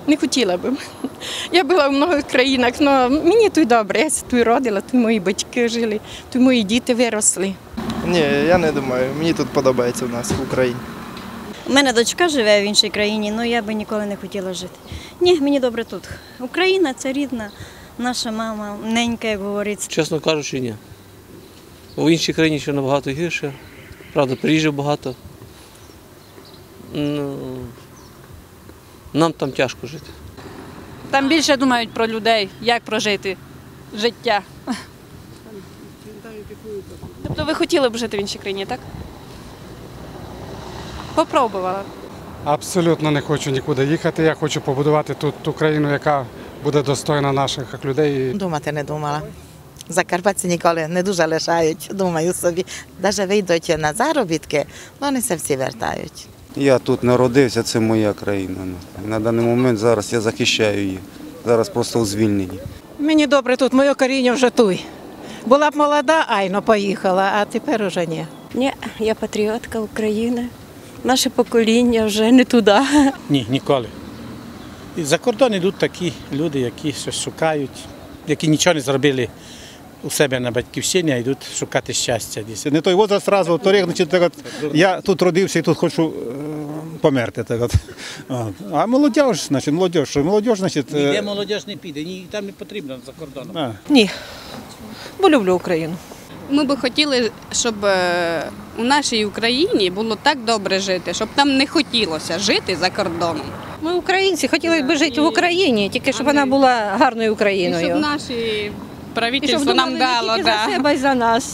Не хотіла б. Я була в багатьох країнах, але мені тут добре. Я тут родила, тут мої батьки жили, тут мої діти виросли. Ні, я не думаю. Мені тут подобається у нас в Україні. У мене дочка живе в іншій країні, але я би ніколи не хотіла жити. Ні, мені добре тут. Україна – це рідна, наша мама, ненька, як говориться. Чесно кажучи, ні. В іншій країні ще набагато гірше. Правда, приїжджав багато. Нам там тяжко жити. Там більше думають про людей, як прожити життя. Тобто ви хотіли б жити в іншій країні, так? Попробувала. Абсолютно не хочу нікуди їхати. Я хочу побудувати тут ту країну, яка буде достойна наших людей. Думати не думала. Закарпатці ніколи не дуже лишають, думаю собі. Навіть вийдуть на заробітки, вони все всі вертають. Я тут народився, це моя країна. На даний момент зараз я захищаю її. Зараз просто у звільненні. Мені добре тут, моє коріння вже тут. Була б молода, айно поїхала, а тепер уже ні. Ні, я патріотка України. Наше покоління вже не туди. Ні, ніколи. І за кордон йдуть такі люди, які щось шукають, які нічого не зробили у себе на батьківщині, а йдуть шукати щастя десь. Не той возраст одразу, я тут родився і тут хочу померти. А молодь, значить, молодь, значить... Ніде молодь не піде, там не потрібно за кордоном. Ні, бо люблю Україну. Ми б хотіли, щоб у нашій Україні було так добре жити, щоб нам не хотілося жити за кордоном. Ми українці, хотіли б жити в Україні, тільки щоб вона була гарною І Україною. щоб наше І щоб правительство нам думали не дало. тільки за себе, а й за нас.